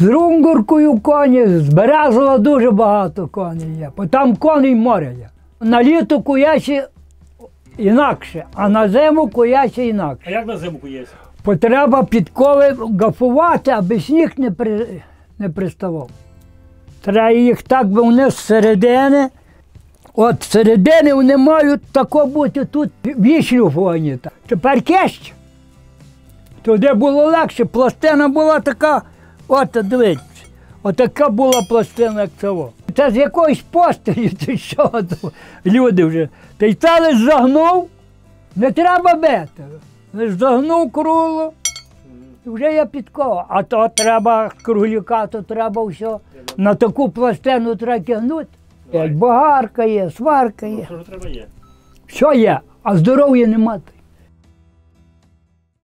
З Рунгуркою коні, з Березова дуже багато коней є, бо там коней море є. На літо куячі інакше, а на зиму куячі інакше. А як на зиму куєш? Потреба підкови гафувати, аби сніг не приставав. Треба їх так би вниз зсередини. От зсередини вони мають тако бути тут вішлюфовані. Тепер кещ. Туди було легше, пластина була така, от дивіться, отака була пластина, як цього. Це з якоїсь постелі, ти що, люди вже. Ти це лиш загнув, не треба бити. Лиш загнув кругло, і вже є підкова. А то треба кругляка, то треба все. На таку пластину треба тягнути. Як богарка є, сварка є. Що ж треба є? Що є, а здоров'я немає.